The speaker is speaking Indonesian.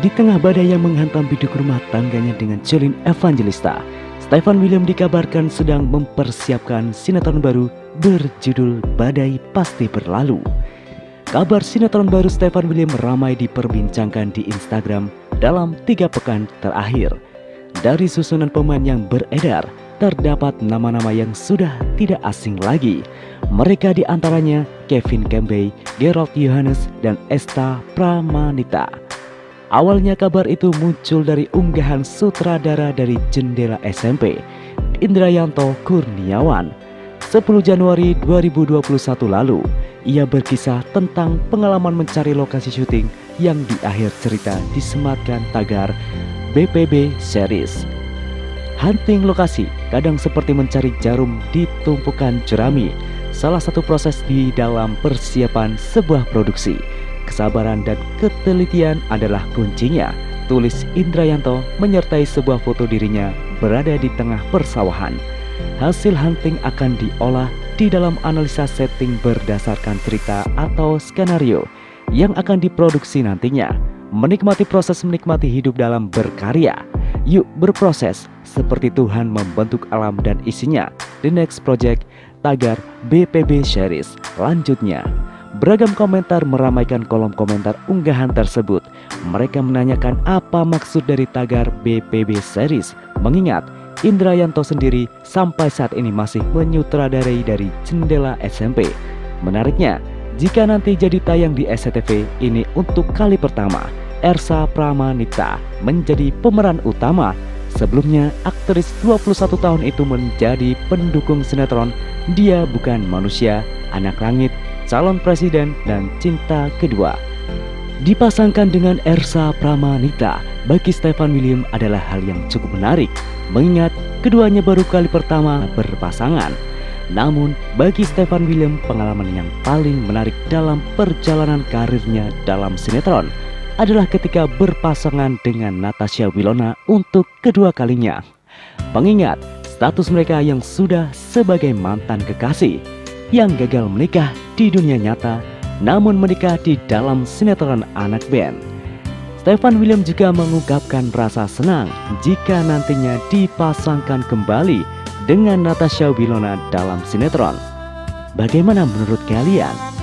Di tengah badai yang menghantam biduk rumah tangganya dengan Jolin Evangelista, Stefan William dikabarkan sedang mempersiapkan sinetron baru berjudul Badai Pasti Berlalu. Kabar sinetron baru Stefan William ramai diperbincangkan di Instagram dalam 3 pekan terakhir. Dari susunan pemain yang beredar, terdapat nama-nama yang sudah tidak asing lagi. Mereka diantaranya Kevin Kembey, Gerald Yohanes, dan Esta Pramanita. Awalnya kabar itu muncul dari unggahan sutradara dari Jendela SMP, Indrayanto Kurniawan. 10 Januari 2021 lalu, ia berkisah tentang pengalaman mencari lokasi syuting yang di akhir cerita disematkan tagar BPB Series. Hunting lokasi kadang seperti mencari jarum di tumpukan jerami, salah satu proses di dalam persiapan sebuah produksi. Kesabaran dan ketelitian adalah kuncinya, tulis Indrayanto menyertai sebuah foto dirinya berada di tengah persawahan. Hasil hunting akan diolah di dalam analisa setting berdasarkan cerita atau skenario yang akan diproduksi nantinya. Menikmati proses menikmati hidup dalam berkarya. Yuk berproses seperti Tuhan membentuk alam dan isinya. The next project, tagar BPB Series. Lanjutnya, beragam komentar meramaikan kolom komentar unggahan tersebut. Mereka menanyakan apa maksud dari tagar BPB Series, mengingat Indrayanto sendiri sampai saat ini masih menyutradarai dari Jendela SMP. Menariknya, jika nanti jadi tayang di SCTV ini untuk kali pertama, Ersa Pramanita menjadi pemeran utama. Sebelumnya, aktris 21 tahun itu menjadi pendukung sinetron Dia Bukan Manusia, Anak Langit, Calon Presiden, dan Cinta Kedua. Dipasangkan dengan Ersa Pramanita bagi Stefan William adalah hal yang cukup menarik, mengingat keduanya baru kali pertama berpasangan. Namun bagi Stefan William, pengalaman yang paling menarik dalam perjalanan karirnya dalam sinetron adalah ketika berpasangan dengan Natasha Wilona untuk kedua kalinya. Mengingat status mereka yang sudah sebagai mantan kekasih yang gagal menikah di dunia nyata namun menikah di dalam sinetron anak band. Stefan William juga mengungkapkan rasa senang jika nantinya dipasangkan kembali dengan Natasha Wilona dalam sinetron. Bagaimana menurut kalian?